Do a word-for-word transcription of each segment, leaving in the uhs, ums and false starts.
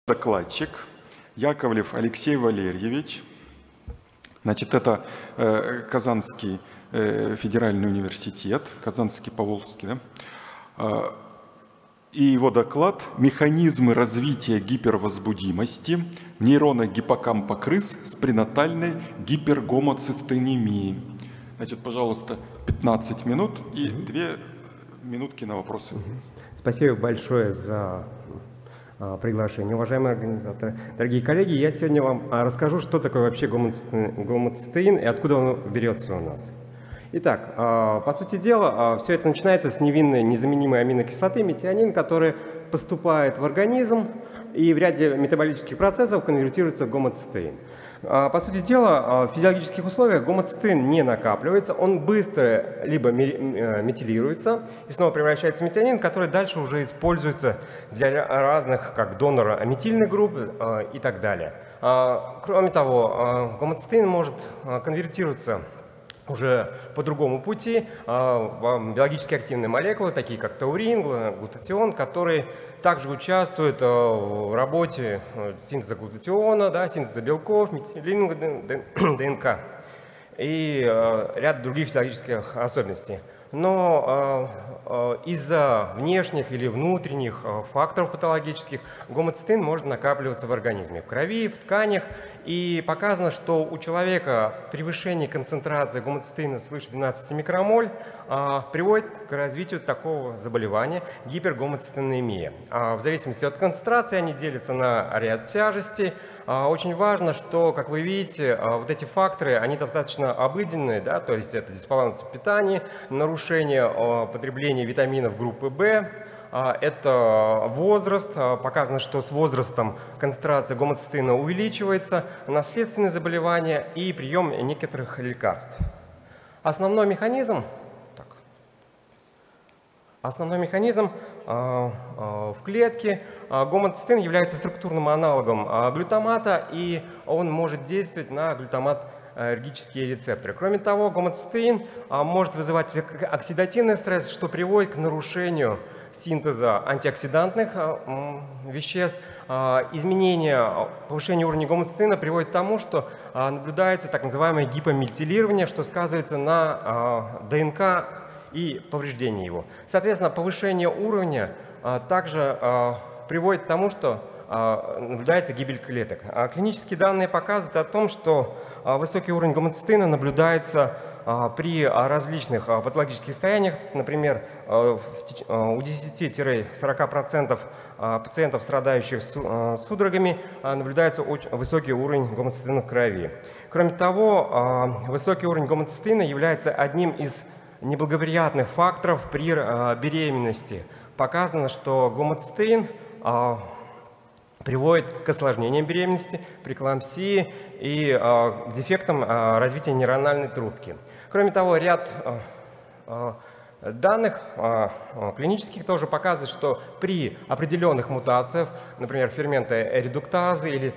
Докладчик Яковлев Алексей Валерьевич. Значит, это э, Казанский э, федеральный университет, Казанский Поволжский, да? э, и его доклад «Механизмы развития гипервозбудимости в нейронах гиппокампа крыс с пренатальной гипергомоцистеинемией». Значит, пожалуйста, пятнадцать минут и две минутки на вопросы. Спасибо большое за приглашение, уважаемые организаторы. Дорогие коллеги, я сегодня вам расскажу, что такое вообще гомоцистеин и откуда он берется у нас. Итак, по сути дела, все это начинается с невинной незаменимой аминокислоты метионин, которая поступает в организм и в ряде метаболических процессов конвертируется в гомоцистеин. По сути дела, в физиологических условиях гомоцистеин не накапливается, он быстро либо метилируется и снова превращается в метионин, который дальше уже используется для разных, как донора аметильных групп и так далее. Кроме того, гомоцистеин может конвертироваться уже по другому пути в биологически активные молекулы, такие как таурин, глутатион, которые также участвуют в работе синтеза глутатиона, да, синтеза белков, метилинга ДНК и ряд других физиологических особенностей. Но э, э, из-за внешних или внутренних э, факторов патологических гомоцистеин может накапливаться в организме, в крови, в тканях. И показано, что у человека превышение концентрации гомоцистеина свыше двенадцати микромоль э, приводит к развитию такого заболевания – гипергомоцистеинемия. Э, в зависимости от концентрации они делятся на ряд тяжестей. Э, очень важно, что, как вы видите, э, вот эти факторы, они достаточно обыденные, да, то есть это дисбаланс в питании, нарушение потребления витаминов группы В, это возраст, показано, что с возрастом концентрация гомоцистеина увеличивается, наследственные заболевания и прием некоторых лекарств. Основной механизм, так, основной механизм в клетке. Гомоцистеин является структурным аналогом глютамата, и он может действовать на глютамат аллергические рецепторы. Кроме того, гомоцистеин может вызывать оксидативный стресс, что приводит к нарушению синтеза антиоксидантных веществ. Изменение, повышение уровня гомоцистеина приводит к тому, что наблюдается так называемое гипометилирование, что сказывается на ДНК и повреждении его. Соответственно, повышение уровня также приводит к тому, что наблюдается гибель клеток. Клинические данные показывают о том, что высокий уровень гомоцистеина наблюдается при различных патологических состояниях. Например, у десяти-сорока процентов пациентов, страдающих судорогами, наблюдается очень высокий уровень гомоцистеина в крови. Кроме того, высокий уровень гомоцистеина является одним из неблагоприятных факторов при беременности. Показано, что гомоцистеин приводит к осложнениям беременности, преэклампсии и э, к дефектам э, развития нейрональной трубки. Кроме того, ряд э, э, данных э, клинических тоже показывает, что при определенных мутациях, например, фермента редуктазы или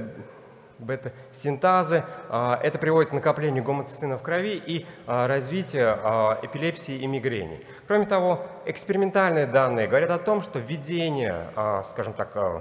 цистобета-синтазы, э, это приводит к накоплению гомоцистеина в крови и э, развитию э, эпилепсии и мигрени. Кроме того, экспериментальные данные говорят о том, что введение, э, скажем так, э,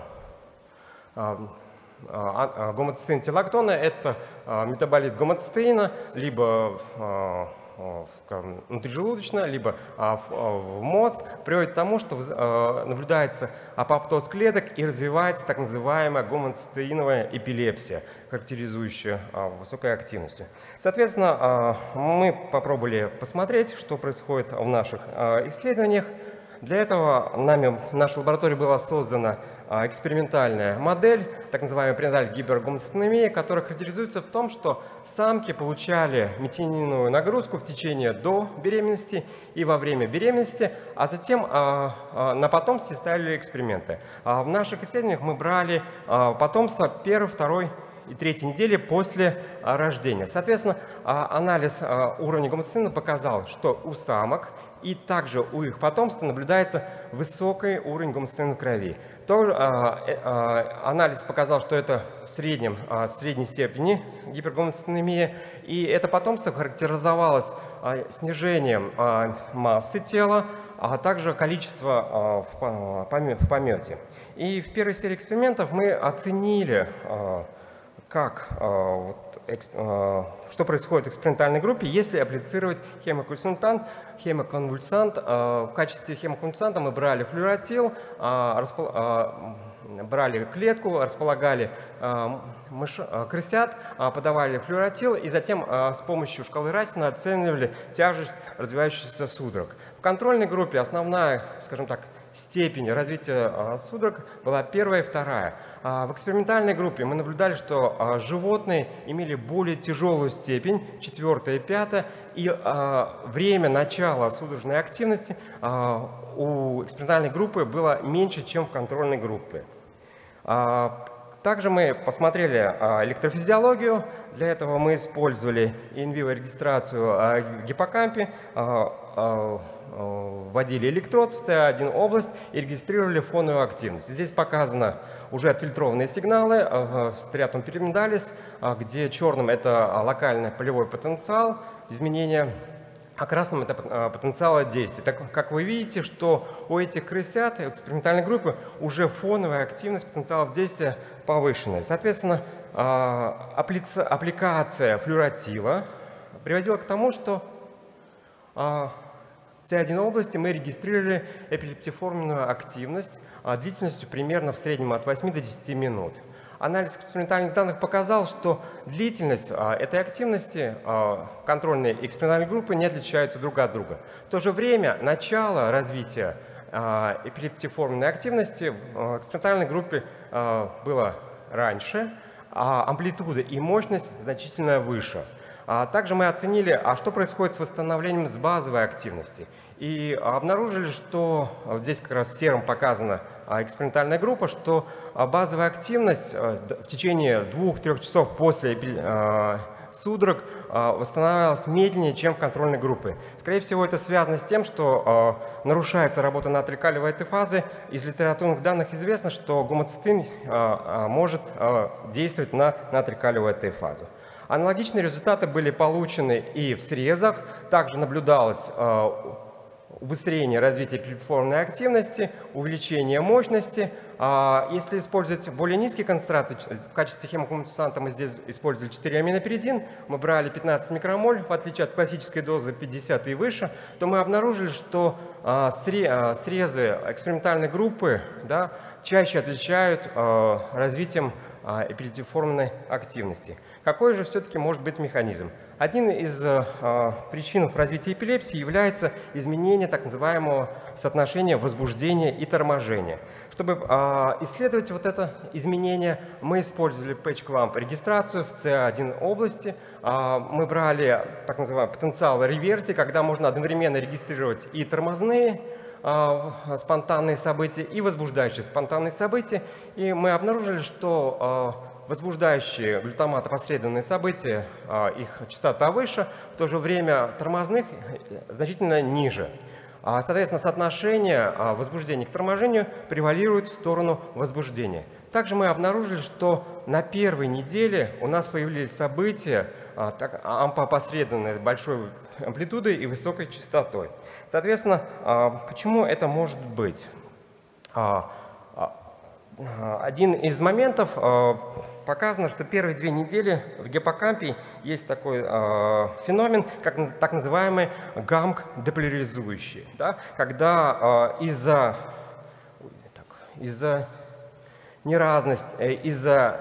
гомоцистеин-телактона – это метаболит гомоцистеина либо внутрижелудочно, либо в мозг, приводит к тому, что наблюдается апоптоз клеток и развивается так называемая гомоцистеиновая эпилепсия, характеризующая высокой активностью. Соответственно, мы попробовали посмотреть, что происходит в наших исследованиях. Для этого нами в нашей лаборатории была создана экспериментальная модель, так называемая пренатальная гипергомоцистеинемия, которая характеризуется в том, что самки получали метиониновую нагрузку в течение до беременности и во время беременности, а затем а, а, на потомстве ставили эксперименты. А в наших исследованиях мы брали а, потомство первой, второй и третьей недели после а, рождения. Соответственно, а, анализ а, уровня гомоцистеина показал, что у самок и также у их потомства наблюдается высокий уровень гомоцистеина в крови. Тоже, а, а, анализ показал, что это в среднем, а, средней степени гипергомоцистеинемия, и это потомство характеризовалось снижением массы тела, а также количество в помете. И в первой серии экспериментов мы оценили, как, что происходит в экспериментальной группе, если апплицировать хемоконвульсант. хемоконвульсант. В качестве хемоконвульсанта мы брали флюоротил, брали клетку, располагали мыш... крысят, подавали флюоротил и затем с помощью шкалы Расина оценивали тяжесть развивающихся судорог. В контрольной группе основная, скажем так, степень развития судорог была первая и вторая. В экспериментальной группе мы наблюдали, что животные имели более тяжелую степень, четвертая и пятая, и время начала судорожной активности у экспериментальной группы было меньше, чем в контрольной группе. Также мы посмотрели электрофизиологию. Для этого мы использовали in-vivo регистрацию в гиппокампе, вводили электрод в С один область и регистрировали фоновую активность. Здесь показаны уже отфильтрованные сигналы, стриатум пирамидалис, где черным это локальный полевой потенциал изменения, а красным это потенциал действия. Так как вы видите, что у этих крысят экспериментальной группы уже фоновая активность потенциалов действия повышенная. Соответственно, аппликация флюоротила приводила к тому, что в С один области мы регистрировали эпилептиформенную активность длительностью примерно в среднем от восьми до десяти минут. Анализ экспериментальных данных показал, что длительность этой активности контрольной и экспериментальной группы не отличаются друг от друга. В то же время начало развития эпилептиформенной активности в экспериментальной группе было раньше, а амплитуда и мощность значительно выше. Также мы оценили, а что происходит с восстановлением с базовой активности. И обнаружили, что вот здесь как раз серым показана экспериментальная группа, что базовая активность в течение двух-трех часов после судорог восстанавливалась медленнее, чем в контрольной группе. Скорее всего, это связано с тем, что нарушается работа натрий-калиевой этой фазы. Из литературных данных известно, что гомоцистеин может действовать на натрий-калиевую этой фазу. Аналогичные результаты были получены и в срезах. Также наблюдалось убыстрение развития эпилептиформенной активности, увеличение мощности. Если использовать более низкие концентрации, в качестве хемоконвульсанта мы здесь использовали четыре аминопиридин, мы брали пятнадцать микромоль, в отличие от классической дозы пятьдесят и выше, то мы обнаружили, что срезы экспериментальной группы, да, чаще отличают развитием эпилептиформенной активности. Какой же все-таки может быть механизм? Один из э, причин развития эпилепсии является изменение так называемого соотношения возбуждения и торможения. Чтобы э, исследовать вот это изменение, мы использовали пэтч-кламп регистрацию в С один области. Э, мы брали так называемый потенциал реверсии, когда можно одновременно регистрировать и тормозные спонтанные события и возбуждающие спонтанные события. И мы обнаружили, что возбуждающие глютаматопосредственные события, их частота выше, в то же время тормозных значительно ниже. Соответственно, соотношение возбуждения к торможению превалирует в сторону возбуждения. Также мы обнаружили, что на первой неделе у нас появились события ампопосредственные с большой амплитудой и высокой частотой. Соответственно, почему это может быть? Один из моментов показано, что первые две недели в гиппокампе есть такой феномен, как так называемый гамк деполяризующий, да? Когда из-за из-за неразности, из-за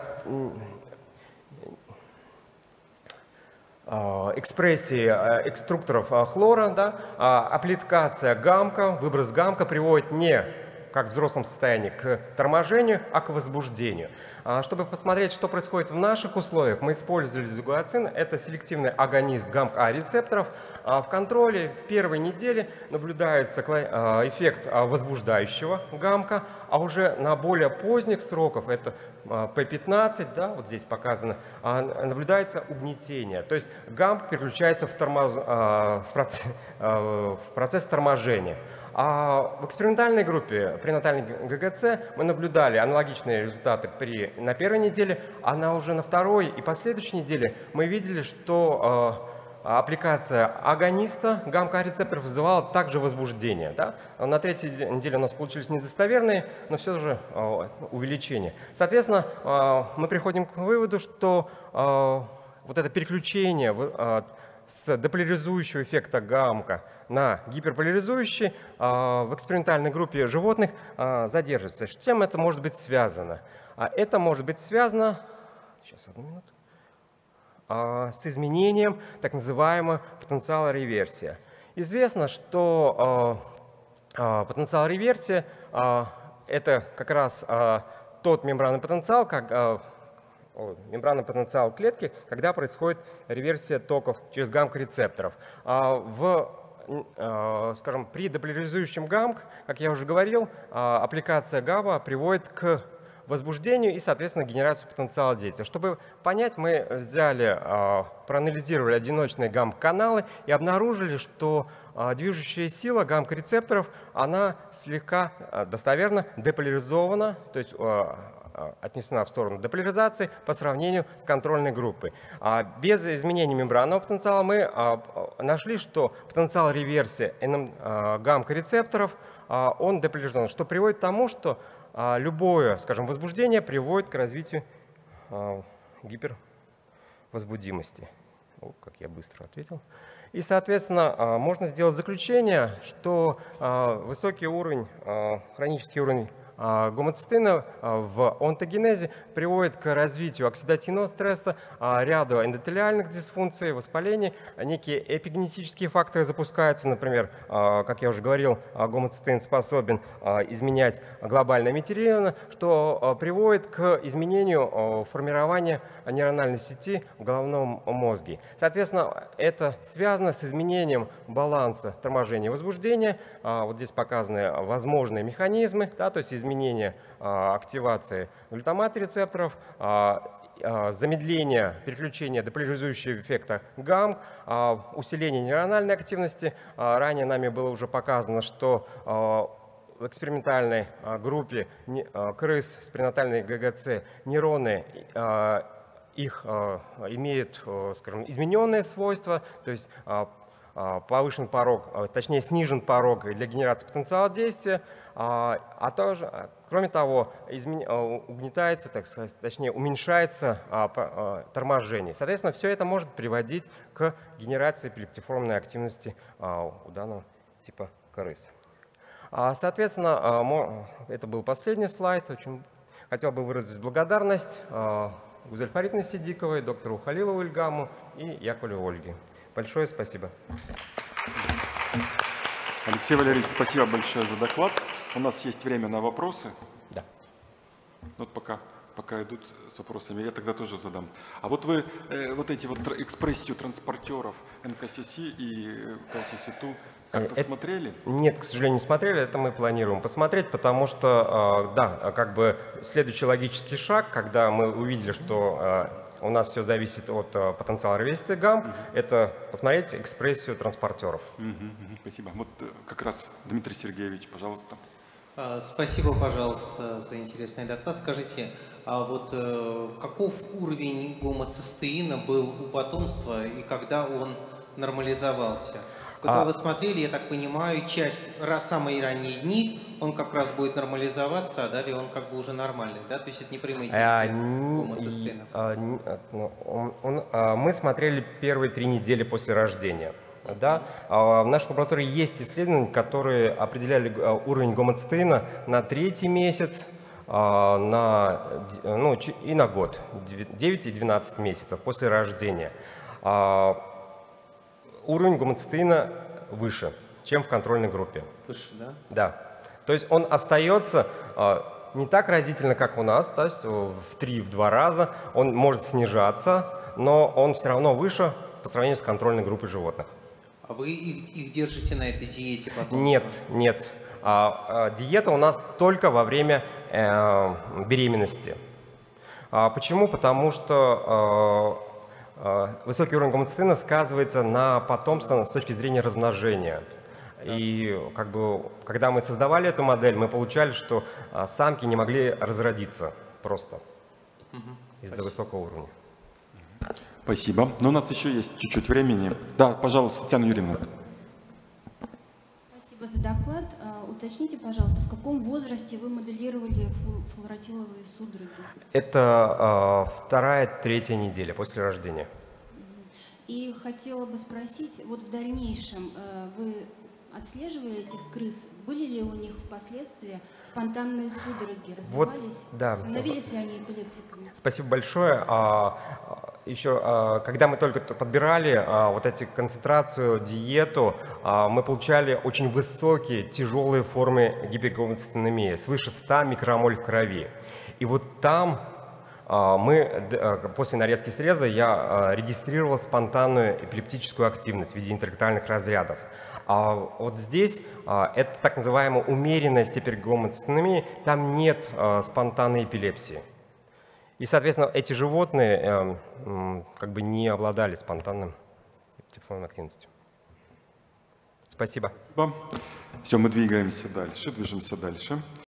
экспрессии экструкторов хлора, да, аппликация гамка, выброс гамка приводит не как в взрослом состоянии к торможению, а к возбуждению. Чтобы посмотреть, что происходит в наших условиях, мы использовали зугоацин. Это селективный агонист гамк-А рецепторов. В контроле в первой неделе наблюдается эффект возбуждающего гамка, а уже на более поздних сроках, это П пятнадцать, да, вот здесь показано, наблюдается угнетение. То есть гамк переключается в, тормоз... в, процесс... в процесс торможения. А в экспериментальной группе пренатальной ГГЦ мы наблюдали аналогичные результаты при, на первой неделе, а на уже на второй и последующей неделе мы видели, что аппликация агониста гамма-рецепторов вызывала также возбуждение. Да? На третьей неделе у нас получились недостоверные, но все же увеличение. Соответственно, мы приходим к выводу, что вот это переключение с деполяризующего эффекта гамма на гиперполяризующий в экспериментальной группе животных задерживается. С чем это может быть связано? Это может быть связано, сейчас одну минуту, с изменением так называемого потенциала реверсия. Известно, что потенциал реверсия – это как раз тот мембранный потенциал, как мембранный потенциал клетки, когда происходит реверсия токов через гамма-рецепторов. В, скажем, при деполяризующем гамма, как я уже говорил, аппликация гамма приводит к возбуждению и, соответственно, генерацию потенциала действия. Чтобы понять, мы взяли, проанализировали одиночные гамма-каналы и обнаружили, что движущая сила гамма-рецепторов, она слегка достоверно деполяризована, то есть отнесена в сторону деполяризации по сравнению с контрольной группой. Без изменения мембранного потенциала мы нашли, что потенциал реверсии гамма-рецепторов, он деполяризован, что приводит к тому, что любое, скажем, возбуждение приводит к развитию гипервозбудимости. О, как я быстро ответил. И, соответственно, можно сделать заключение, что высокий уровень, хронический уровень гомоцистеина в онтогенезе приводит к развитию оксидативного стресса, ряду эндотелиальных дисфункций, воспалений. Некие эпигенетические факторы запускаются, например, как я уже говорил, гомоцистеин способен изменять глобальное метилирование, что приводит к изменению формирования нейрональной сети в головном мозге. Соответственно, это связано с изменением баланса торможения и возбуждения. Вот здесь показаны возможные механизмы, да, то есть изменение изменение а, активации глютамат-рецепторов, а, а, замедление переключения деполяризующего эффекта гамма, а, усиление нейрональной активности. А, ранее нами было уже показано, что а, в экспериментальной а, группе не, а, крыс с пренатальной ГГЦ нейроны а, их а, имеют, а, скажем, измененные свойства, то есть а, повышен порог, точнее снижен порог для генерации потенциала действия, а тоже, кроме того, измен... угнетается, так сказать, точнее уменьшается торможение. Соответственно, все это может приводить к генерации эпилептиформной активности у данного типа крыс. Соответственно, это был последний слайд. Очень хотел бы выразить благодарность Гузель Фаридовне Сидиковой, доктору Халилову Ильгаму и Яковлевой Ольге. Большое спасибо. Алексей Валерьевич, спасибо большое за доклад. У нас есть время на вопросы. Да. Вот пока, пока идут с вопросами, я тогда тоже задам. А вот вы э, вот эти вот экспрессию транспортеров эн ка си си и ка си си два как-то это, смотрели? Нет, к сожалению, не смотрели. Это мы планируем посмотреть, потому что, э, да, как бы следующий логический шаг, когда мы увидели, что э, у нас все зависит от uh, потенциала реверсии гамма. Uh-huh. Это посмотреть экспрессию транспортеров. Uh-huh, uh-huh, спасибо. Вот как раз Дмитрий Сергеевич, пожалуйста. Спасибо, пожалуйста, за интересный доклад. Скажите, а вот э, каков уровень гомоцистеина был у потомства и когда он нормализовался? Когда а... вы смотрели, я так понимаю, часть, самые ранние дни, он как раз будет нормализоваться, а далее он как бы уже нормальный, да? То есть это не прямые действия гомоцистеина. А, он, он, а, мы смотрели первые три недели после рождения. Да? А в нашей лаборатории есть исследования, которые определяли уровень гомоцистеина на третий месяц, а, на, ну, и на год, девять и двенадцать месяцев после рождения. А, уровень гомоцистеина выше, чем в контрольной группе. Выше, да? Да. То есть он остается а, не так разительно, как у нас, то есть в три-два раза. Он может снижаться, но он все равно выше по сравнению с контрольной группой животных. А вы их, их держите на этой диете потом? Нет, нет. А, а, диета у нас только во время э, беременности. А, почему? Потому что э, высокий уровень гомоцистеина сказывается на потомстве с точки зрения размножения. Да. И как бы, когда мы создавали эту модель, мы получали, что а, самки не могли разродиться просто угу. из-за высокого уровня. Спасибо. Но у нас еще есть чуть-чуть времени. Да, пожалуйста, Татьяна Юрьевна. Спасибо за доклад. А, Уточните, пожалуйста, в каком возрасте вы моделировали флу- флуоротиловые судороги? Это э, вторая, третья неделя после рождения. И хотела бы спросить, вот в дальнейшем э, вы отслеживали этих крыс? Были ли у них впоследствии спонтанные судороги? Вот, Развивались? да. Становились ли они эпилептиками? Спасибо большое. А, а, Еще, а, когда мы только т- подбирали а, вот эти концентрацию, диету, а, мы получали очень высокие, тяжелые формы гипергомоцистеинемии, свыше ста микромоль в крови. И вот там а, мы, д- а, после нарезки среза, я а, регистрировал спонтанную эпилептическую активность в виде интерктальных разрядов. А вот здесь а, это так называемая умеренная степень гомоцистеинемии, там нет а, спонтанной эпилепсии. И, соответственно, эти животные э, м, как бы не обладали спонтанным эпилептической активностью. Спасибо. Все, мы двигаемся дальше, движемся дальше.